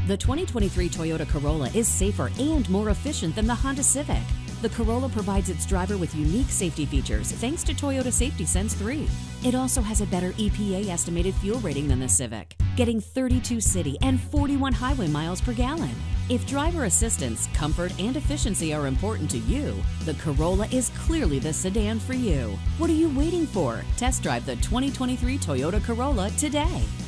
The 2023 Toyota Corolla is safer and more efficient than the Honda Civic. The Corolla provides its driver with unique safety features thanks to Toyota Safety Sense 3. It also has a better EPA estimated fuel rating than the Civic, getting 32 city and 41 highway miles per gallon. If driver assistance, comfort, and efficiency are important to you, the Corolla is clearly the sedan for you. What are you waiting for? Test drive the 2023 Toyota Corolla today.